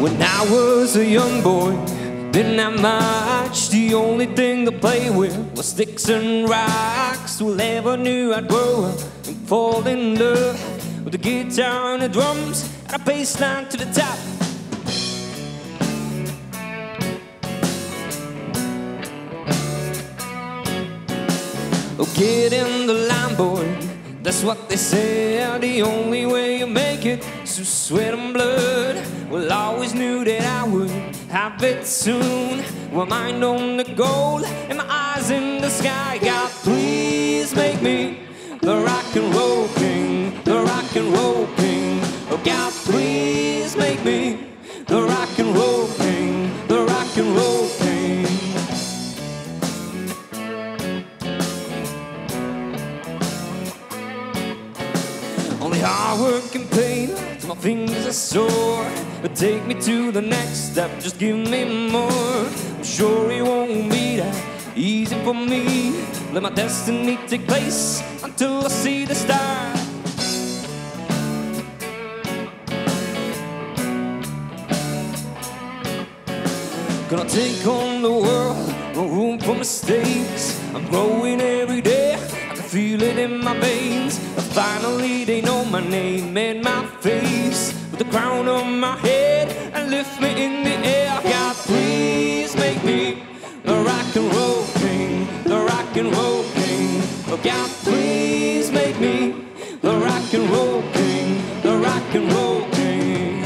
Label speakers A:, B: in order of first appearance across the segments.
A: When I was a young boy, didn't have much. The only thing to play with was sticks and rocks. Well, never knew I'd grow up and fall in love with the guitar and the drums and a bass line to the top. Oh, get in the line, boy, that's what they say. The only way you make it is through sweat and blood. Well, I always knew that I would have it soon. My mind on the goal and my eyes in the sky. God, please make me the rock and roll king, the rock and roll king. Oh, God, please make me the rock and roll king, the rock and roll king. Only hard work and pain till my fingers are sore. But take me to the next step, just give me more. I'm sure it won't be that easy for me. Let my destiny take place until I see the stars. Gonna take on the world, no room for mistakes. I'm growing every day, I can feel it in my veins. And finally they know my name and my face. With the crown on my head and lift me in the air. God, please make me the rock and roll king, the rock and roll king. Oh, God, please make me the rock and roll king, the rock and roll king.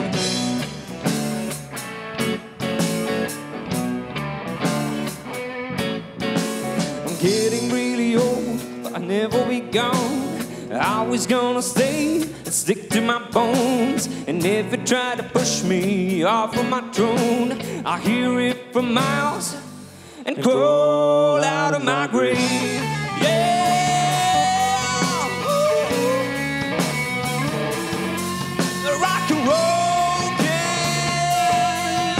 A: I'm getting really old, but I'll never be gone. I was gonna stay and stick to my bones. And if it tried to push me off of my throne, I hear it from miles and crawl out of my grave. Yeah, the rock and roll king.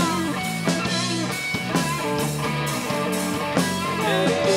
A: Yeah.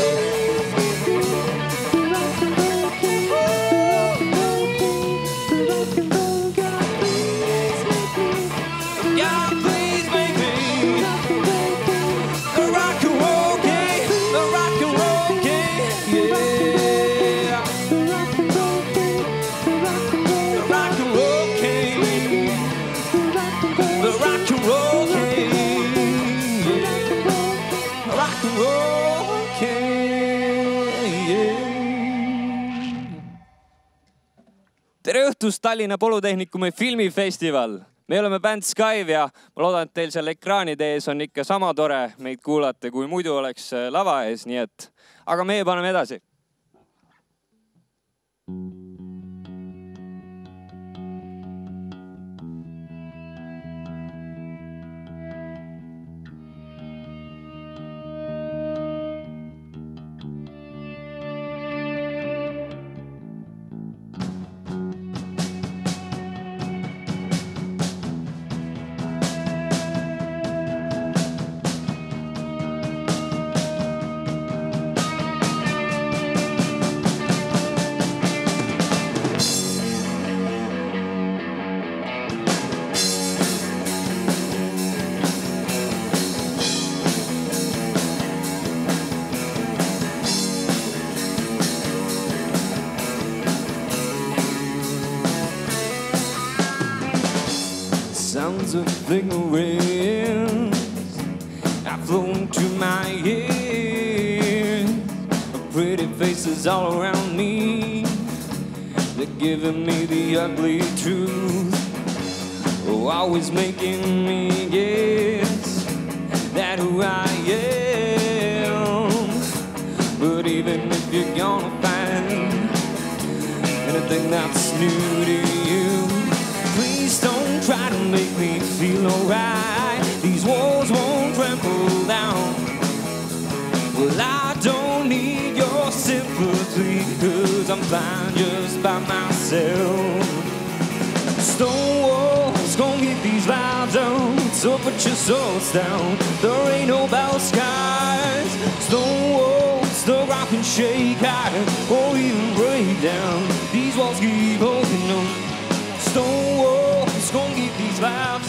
A: tere õhtust, Tallinna Polütehnikumi filmifestival. Me oleme bänd Skive ja ma loodan, et teil seal ekraanide ees on ikka sama tore meid kuulata, kui muidu oleks lava ees, nii et aga meie paneme edasi. Sounds of ignorance have flown to my ears. Pretty faces all around me, they're giving me the ugly truth. Oh, always making me guess that who I am. But even if you're gonna find anything that's new to you, please don't try to make me feel alright. These walls won't crumble down. Well, I don't need your sympathy, 'cause I'm fine just by myself. Stone walls gon' get these vibes on, so put your swords down. There ain't no battle skies. Stone walls, the rock and shake high, or even break down. These walls keep holding on. Stone walls gon' get these vibes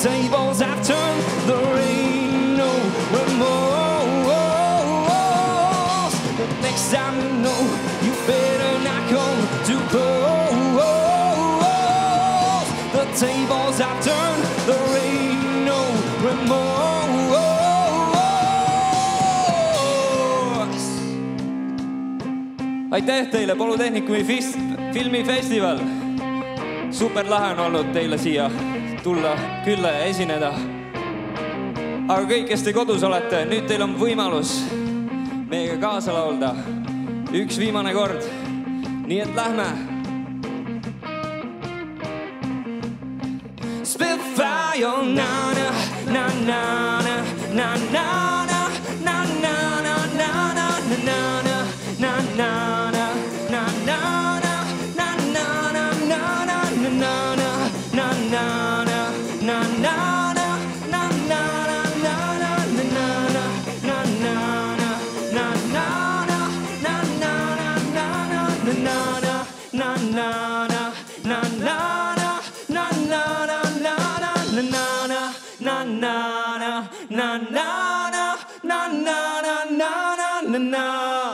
A: tables have turned, there ain't no remorse. But next time you know, you better not come too close. The tables have turned, there ain't no remorse. Aitäh teile Polütehnikumi filmifestival. Super lahe on olnud teile siia tulla külla ja esineda. Aga kõik, kes te kodus olete, nüüd teil on võimalus meiega kaasa laulda. Üks viimane kord. Nii et lähme. Spitfire, na-na, na-na-na, na-na-na, na-na-na, na-na-na, na-na-na, na-na-na, na-na-na, na-na-na, na-na-na, na-na-na, na-na-na, na na na na na na na na na na na.